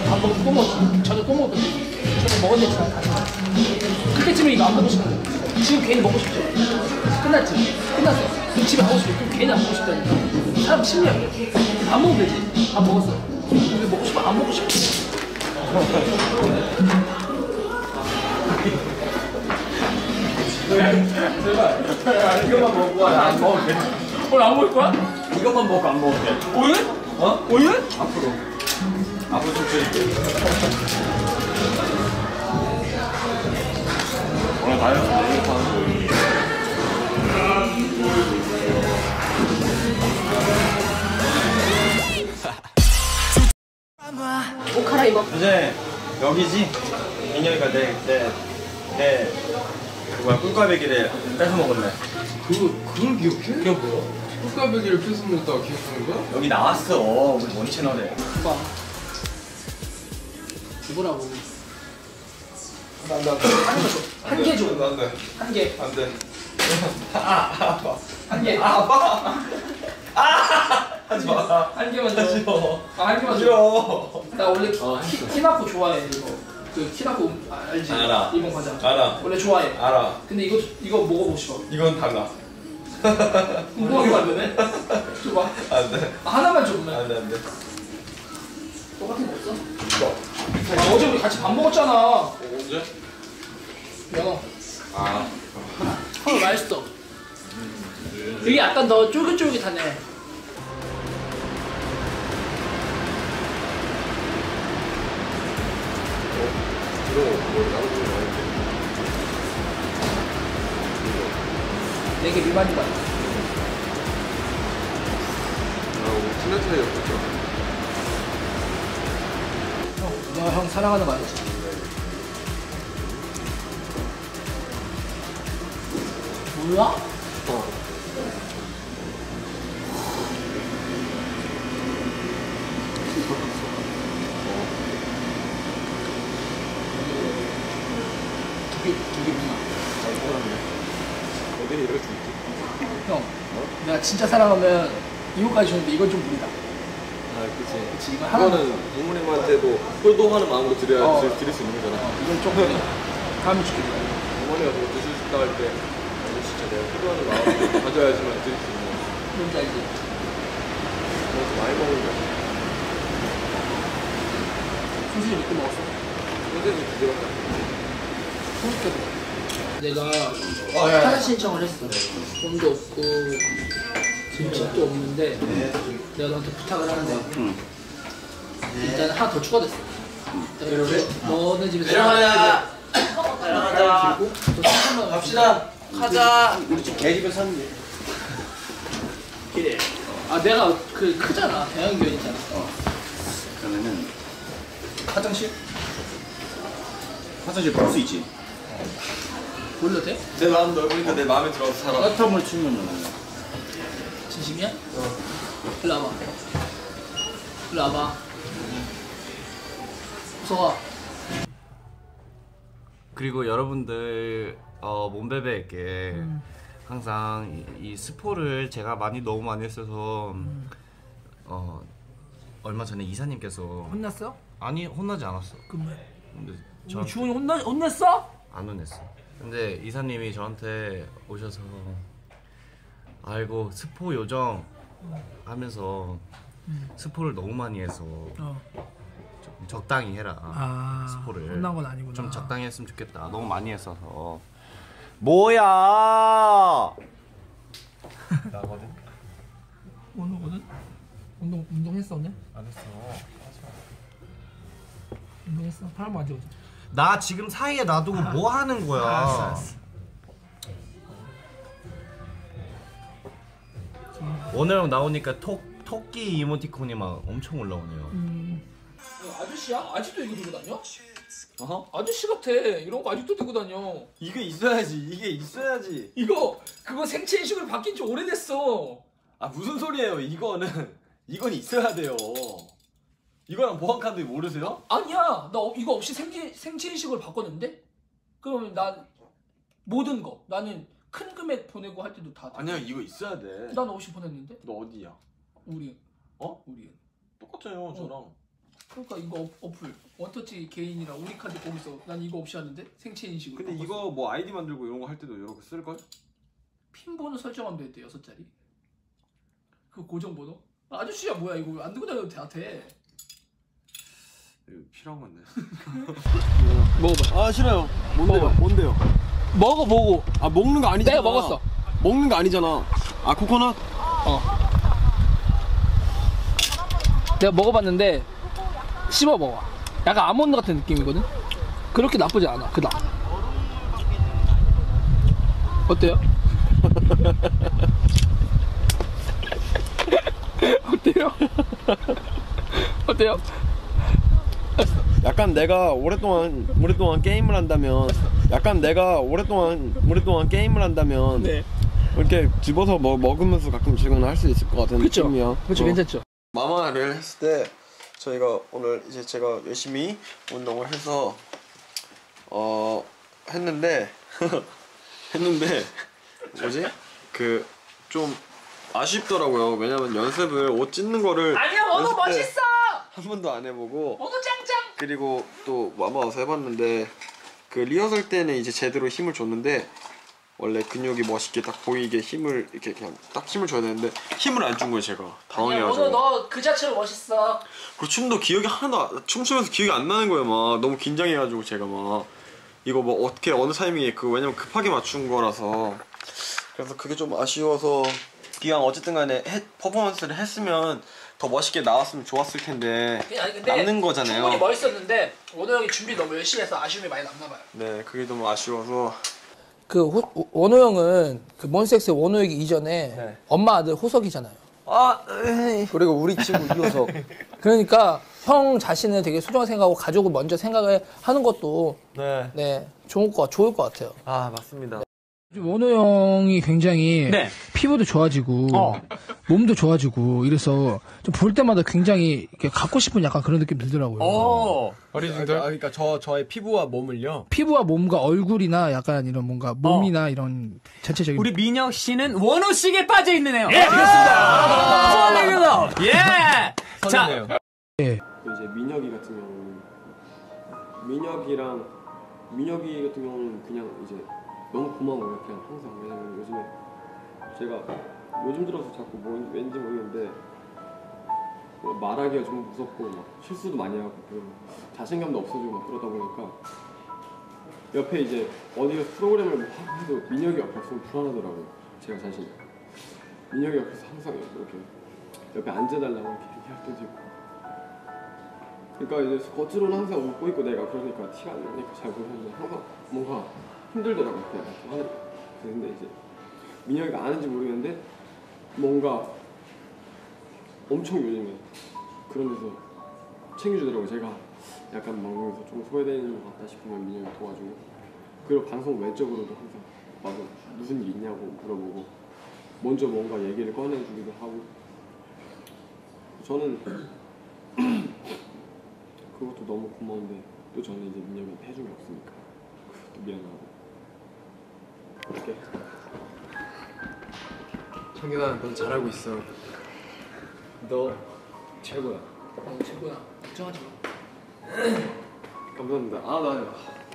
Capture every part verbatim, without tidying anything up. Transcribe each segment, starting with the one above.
밥 먹고 또 먹었지. 저녁 또 먹었거든. 저녁 먹었는데 다 다. 그때쯤에 이거 안 먹고 싶어. 지금 괜히 먹고 싶죠. 끝났지. 끝났어. 그럼 집에 가고 싶어. 그럼 괜히 안 먹고 싶다니까. 사람 심리학이야. 안 먹으면 되지. 밥 먹었어. 왜 먹고 싶어? 안 먹고 싶어. 제발 이것만 먹고 와. 안 먹어도 돼. 오늘 안 먹을 거야? 이것만 먹고 안 먹어도 돼. 오늘? 어? 오늘? 앞으로 앞으로 좀 줄일게. 오늘 다이어트 너무 하는 거. 옷 갈아입어. 이제 여기지? 민혁이가 내내내 그 뭐야 꿀꽈배기를 뺏어 먹었네. 그 그걸 기억해? 그게 뭐야? 꿀까베기를 뺏어 먹다가 기억하는 거야? 여기 나왔어. 우리 뭔 채널에. 봐. 이거라고. 안돼 안돼. 한 개 줘. 안돼 한 개. 안돼. 아 아빠. 한 개. 아 아빠. 아 하지 마. 한 개만 줘. 싫어. 아, 한 개만 줘. 싫어. 나 원래 키, 키나코 좋아해 이거. 그 키나코 알지? 알아. 일본 과자. 알아. 원래 좋아해. 알아. 근데 이거 이거 먹어보고 싶어. 이건 달라. 궁금하게 만드네. 줘봐. 안돼. 아, 하나만 줘 그러면. 안돼 안돼. 똑같은 거 없어? 아, 어제 우리 같이 밥 먹었잖아. 언제? 연어. 아. 어 맛있어. 이게 약간 더 쫄깃쫄깃하네. 이거 뭐 나오는 거 되게 미만인 거 같아. 아 우리 친한 사이였겠죠? 형, 내가 형 사랑하는 거 알지? 몰라? 어. 두개 두개 누나. 어디에 이렇게 줄게? 형, 어? 내가 진짜 사랑하면 이거까지 주는데 이건 좀 무리다. 아 그치. 그치 이거 하나. 이거는 부모님한테도 효도하는 마음으로 드려야 어. 드, 드릴 수 있는 거잖아. 어, 이건 좀 무리다. 다음에 줄게. 어머니가 뭐 드시고 싶다 할 때 아니 진짜 내가 효도하는 마음으로 가져야지만 드릴 수 있는 거지. 뭔지 알지? 너무 많이 먹는 거야. 소시지 몇 개 먹었어? 선생님 두 개밖에 안 소시지 내가 어, 야, 야. 하나 신청을 했어. 돈도 없고 지금 집도 없는데 내가 너한테 부탁을 하는데 일단 하나 더 추가됐어. 내가 너네 집에서 내려가자. 내려가자. 그리고 또 삼천만 원 갑시다. 가자. 우리 집 개집에 샀는데. 그래. 아 내가 그 크잖아. 대형견 있잖아. 어. 그러면은 화장실? 화장실 볼 수 있지. 돌려도 돼? 내 마음 넓으니까 내 마음에 들어서 살아. 따뜻함을 치면은 진심이야? 어. 일로 와봐. 일로 와봐. 무서워. 그리고 여러분들 어, 몸베베에게 음. 항상 이, 이 스포를 제가 많이 너무 많이 했어서 음. 어, 얼마 전에 이사님께서 혼났어? 아니 혼나지 않았어. 그럼 근데 저 주원이 혼나 혼냈어? 안 혼냈어. 근데 이사님이 저한테 오셔서 아이고 스포 요정 하면서 음. 스포를 너무 많이 해서 어. 좀 적당히 해라. 아, 스포를 혼난 건 아니구나. 좀 적당히 했으면 좋겠다. 너무 많이 했어서. 뭐야? 나거든. 오늘거든? 운동 운동했어 오늘? 안 했어. 운동했어? 팔 맞아 오자. 나 지금 사이에 놔두고 아. 뭐 하는 거야? 알았어, 알았어. 오늘 나오니까 토, 토끼 이모티콘이 막 엄청 올라오네요. 음. 야, 아저씨야? 아직도 이거 들고 다녀? 어? 아저씨 같아. 이런 거 아직도 들고 다녀. 이게 있어야지. 이게 있어야지. 이거 그거 생체 인식으로 바뀐 지 오래됐어. 아 무슨 소리예요? 이거는 이건 있어야 돼요. 이거랑 보안카드 모르세요? 아니야. 나 이거 없이 생체 생체 인식으로 바꿨는데? 그러면 난 모든 거 나는 큰 금액 보내고 할 때도 다. 아니야 이거 있어야 돼. 난 없이 보냈는데? 너 어디야? 우리. 어? 우리. 똑같아요 저랑. 그러니까 이거 어, 어플 원터치 개인이랑 우리 카드 거기서 난 이거 없이 하는데 생체 인식으로. 근데 이거 뭐 아이디 만들고 이런 거 할 때도 이렇게 쓸 걸? 핀 번호 설정하면 되겠대 여섯 자리. 그 고정 번호? 아저씨야 뭐야 이거 안 들고 다녀도 돼. 이거 필요한 건데. 먹어봐. 아 싫어요. 뭔데요? 먹어봐. 뭔데요? 먹어 보고. 아 먹는 거 아니잖아. 내가 먹었어. 먹는 거 아니잖아. 아 코코넛? 어. 내가 먹어봤는데 씹어 먹어. 약간 아몬드 같은 느낌이거든. 그렇게 나쁘지 않아. 그다. 어때요? 어때요? 어때요? 약간 내가 오랫동안 오랫동안 게임을 한다면 약간 내가 오랫동안 오랫동안 게임을 한다면 네. 이렇게 집어서 뭐 먹으면서 가끔 즐거운 할 수 있을 것 같은 그쵸? 느낌이야. 그쵸 어. 괜찮죠? 마마를 했을 때 저희가 오늘 이제 제가 열심히 운동을 해서 어 했는데 했는데 뭐지 그 좀 아쉽더라고요. 왜냐면 연습을 옷 찢는 거를 아니야 원호 연습 때 멋있어! 한 번도 안 해보고 원호 짱짱! 그리고 또 마마 와서 해봤는데 그 리허설 때는 이제 제대로 힘을 줬는데 원래 근육이 멋있게 딱 보이게 힘을 이렇게 그냥 딱 힘을 줘야 되는데 힘을 안 준 거예요 제가. 당황해가지고. 원호 너 그 자체로 멋있어. 그리고 춤도 기억이 하나 춤추면서 기억이 안 나는 거예요. 막 너무 긴장해가지고 제가 막 이거 뭐 어떻게 어느 타이밍에 그 왜냐면 급하게 맞춘 거라서 그래서 그게 좀 아쉬워서 기왕 어쨌든 간에 해, 퍼포먼스를 했으면 더 멋있게 나왔으면 좋았을 텐데 아니, 근데 남는 거잖아요. 충분히 멋있었는데 원호 형이 준비 너무 열심히 해서 아쉬움이 많이 남나 봐요. 네 그게 너무 아쉬워서 그 호, 원호 형은 그 몬스엑스의 원호 형이 이전에 네. 엄마 아들 호석이잖아요. 아 그리고 우리 친구 이호석 그러니까 형 자신을 되게 소중하게 생각하고 가족을 먼저 생각을 하는 것도 네. 네 좋을 것 좋을 것 같아요. 아 맞습니다. 원호 형이 굉장히 네. 피부도 좋아지고 어. 몸도 좋아지고 이래서 좀 볼 때마다 굉장히 이렇게 갖고 싶은 약간 그런 느낌 들더라고요. 오. 어리둥절? 아, 그러니까 저 저의 피부와 몸을요. 피부와 몸과 얼굴이나 약간 이런 뭔가 몸이나 이런 전체적인 우리 민혁 씨는 원호 씨에 빠져 있는 애요. 예, 그렇습니다. 폴리글로. 예. 자, 예. 그 이제 민혁이 같은 경우는 민혁이랑 민혁이 같은 경우는 그냥 이제 너무 고마워요. 그냥 항상. 왜냐면 요즘에 제가 요즘 들어서 자꾸 뭐 왠지 모르겠는데 뭐 말하기가 좀 무섭고 막 실수도 많이 하고 그리고 자신감도 없어지고 막 그러다 보니까 옆에 이제 어디서 프로그램을 뭐 하고 해도 민혁이 옆에 없으면 불안하더라고요. 제가 자신이. 민혁이 옆에서 항상 이렇게 옆에 앉아달라고 이렇게 얘기할 때도 있고 그러니까 이제 겉으로는 항상 웃고 있고 내가 그러니까 티가 안 나니까 잘 모르는데 항상 뭔가 힘들더라고요. 그냥 이렇게 하니까. 근데 이제 민혁이가 아는지 모르겠는데 뭔가 엄청 요즘에 그런 데서 챙겨주더라고요. 제가 약간 방송에서 좀 소외되는 것 같다 싶으면 민혁이 도와주고 그리고 방송 외적으로도 항상 와서 무슨 일 있냐고 물어보고 먼저 뭔가 얘기를 꺼내주기도 하고 저는 그것도 너무 고마운데 또 저는 이제 민혁이한테 해준 게 없으니까 또 미안하고 이렇게 창균아 넌 잘하고 있어. 너 최고야. 어, 최고야. 걱정하지 마. 감사합니다. 아 나.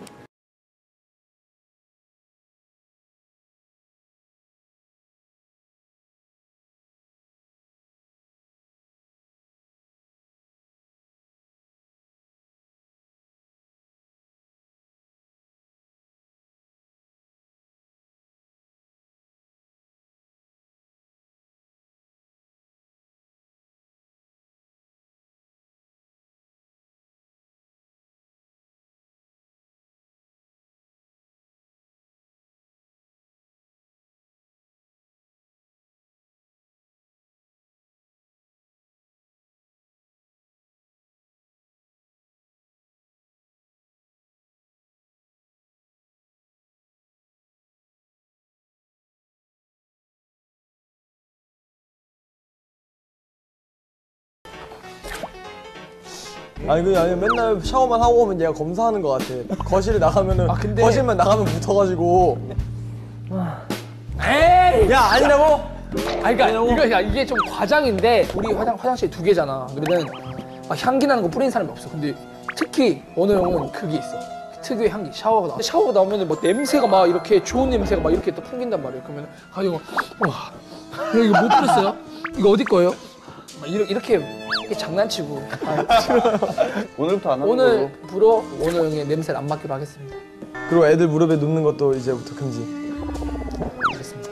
아니 그 아니 맨날 샤워만 하고 오면 얘가 검사하는 것 같아. 거실에 나가면은 아, 근데- 거실만 나가면 붙어가지고. 에이! 야 아니라고? 아니, 그러니까 이거 야, 이게 좀 과장인데 우리 화장 화장실 두 개잖아. 그러면 막 향기 나는 거 뿌리는 사람이 없어. 근데 특히 원호 형은 그게 있어. 특유의 향기, 샤워가 나. 샤워가 나오면 뭐 냄새가 막 이렇게 좋은 냄새가 막 이렇게 또 풍긴단 말이에요. 그러면 아 이거 와 이거 못 뿌렸어요? 이거 어디 거예요? 막 이렇게 이렇게, 이렇게 장난치고. 오늘부터 안 하는 오늘부로 원호 형의 냄새를 안 맡기로 하겠습니다. 그리고 애들 무릎에 눕는 것도 이제부터 금지. 알겠습니다.